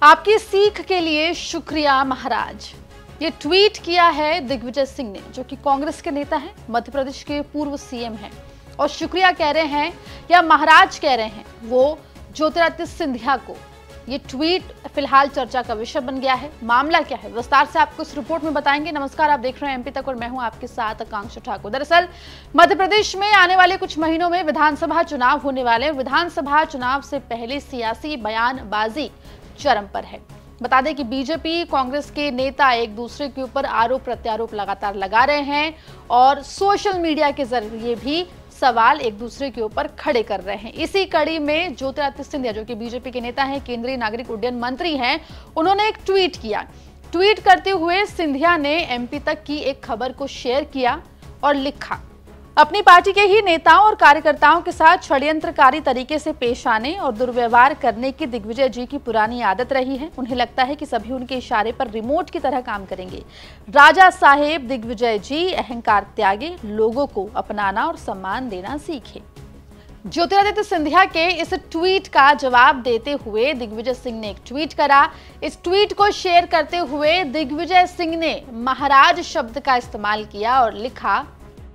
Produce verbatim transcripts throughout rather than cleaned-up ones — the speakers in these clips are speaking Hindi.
आपकी सीख के लिए शुक्रिया महाराज। ये ट्वीट किया है दिग्विजय सिंह ने, जो कि कांग्रेस के नेता हैं, मध्य प्रदेश के पूर्व सीएम हैं और शुक्रिया कह रहे हैं या महाराज कह रहे हैं वो ज्योतिरादित्य सिंधिया को। ये ट्वीट फिलहाल चर्चा का विषय बन गया है। मामला क्या है, विस्तार से आपको इस रिपोर्ट में बताएंगे। नमस्कार, आप देख रहे हैं एमपी तक और मैं हूं आपके साथ आकांक्षा ठाकुर। दरअसल मध्य प्रदेश में आने वाले कुछ महीनों में विधानसभा चुनाव होने वाले। विधानसभा चुनाव से पहले सियासी बयानबाजी चरम पर है। बता दें कि बीजेपी कांग्रेस के नेता एक दूसरे के ऊपर आरोप प्रत्यारोप लगातार लगा रहे हैं और सोशल मीडिया के जरिए भी सवाल एक दूसरे के ऊपर खड़े कर रहे हैं। इसी कड़ी में ज्योतिरादित्य सिंधिया, जो कि बीजेपी के नेता हैं, केंद्रीय नागरिक उड्डयन मंत्री हैं, उन्होंने एक ट्वीट किया। ट्वीट करते हुए सिंधिया ने एमपी तक की एक खबर को शेयर किया और लिखा, अपनी पार्टी के ही नेताओं और कार्यकर्ताओं के साथ षड्यंत्रकारी तरीके से पेश आने और दुर्व्यवहार करने की दिग्विजय जी की पुरानी आदत रही है। उन्हें लगता है कि सभी उनके इशारे पर रिमोट की तरह काम करेंगे। राजा साहेब दिग्विजय जी अहंकार त्यागे, लोगों को अपनाना और सम्मान देना सीखे। ज्योतिरादित्य सिंधिया के इस ट्वीट का जवाब देते हुए दिग्विजय सिंह ने एक ट्वीट करा। इस ट्वीट को शेयर करते हुए दिग्विजय सिंह ने महाराज शब्द का इस्तेमाल किया और लिखा,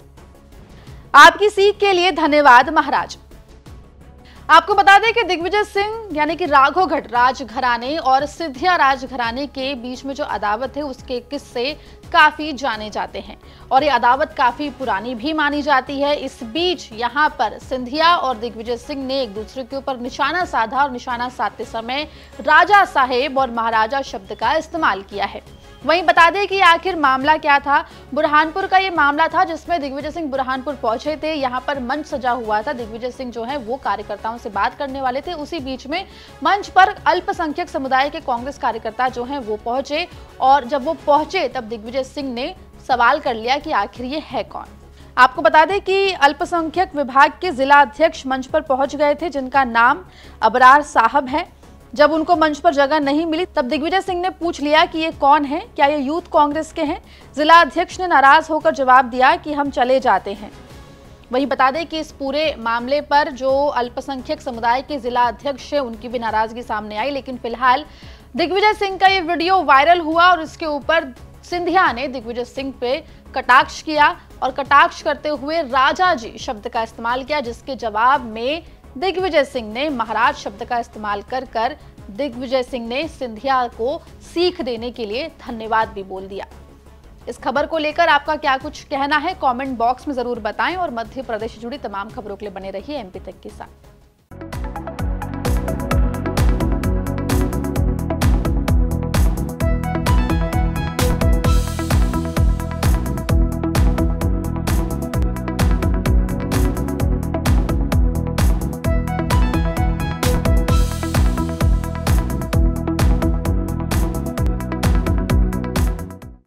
आपकी सीख के लिए धन्यवाद महाराज। आपको बता दें कि दिग्विजय सिंह यानी कि राघोगढ़ राजघराने और सिंधिया राजघराने के बीच में जो अदावत है उसके किस्से काफी जाने जाते हैं और ये अदावत काफी पुरानी भी मानी जाती है। इस बीच यहाँ पर सिंधिया और दिग्विजय सिंह ने एक दूसरे के ऊपर निशाना साधा और निशाना साधते समय राजा साहेब और महाराजा शब्द का इस्तेमाल किया है। वहीं बता दें कि आखिर मामला क्या था। बुरहानपुर का ये मामला था जिसमें दिग्विजय सिंह बुरहानपुर पहुंचे थे। यहाँ पर मंच सजा हुआ था। दिग्विजय सिंह जो है वो कार्यकर्ताओं से बात करने वाले थे। उसी बीच में मंच पर अल्पसंख्यक समुदाय के कांग्रेस कार्यकर्ता जो हैं वो पहुंचे और जब वो पहुंचे तब दिग्विजय सिंह ने सवाल कर लिया कि आखिर ये है कौन। आपको बता दें कि अल्पसंख्यक विभाग के जिला अध्यक्ष मंच पर पहुंच गए थे, जिनका नाम अबरार साहब है। जब उनको मंच पर जगह नहीं मिली तब दिग्विजय सिंह ने पूछ लिया कि ये कौन है, क्या ये यूथ कांग्रेस के हैं। जिला अध्यक्ष ने नाराज होकर जवाब दिया कि हम चले जाते हैं। वही बता दें कि इस पूरे मामले पर जो अल्पसंख्यक समुदाय के जिला अध्यक्ष है उनकी भी नाराजगी सामने आई, लेकिन फिलहाल दिग्विजय सिंह का ये वीडियो वायरल हुआ और इसके ऊपर सिंधिया ने दिग्विजय सिंह पे कटाक्ष किया और कटाक्ष करते हुए राजा जी शब्द का इस्तेमाल किया, जिसके जवाब में दिग्विजय सिंह ने महाराज शब्द का इस्तेमाल कर कर दिग्विजय सिंह ने सिंधिया को सीख देने के लिए धन्यवाद भी बोल दिया। इस खबर को लेकर आपका क्या कुछ कहना है, कमेंट बॉक्स में जरूर बताएं और मध्य प्रदेश से जुड़ी तमाम खबरों के लिए बने रहिए एमपी तक के साथ।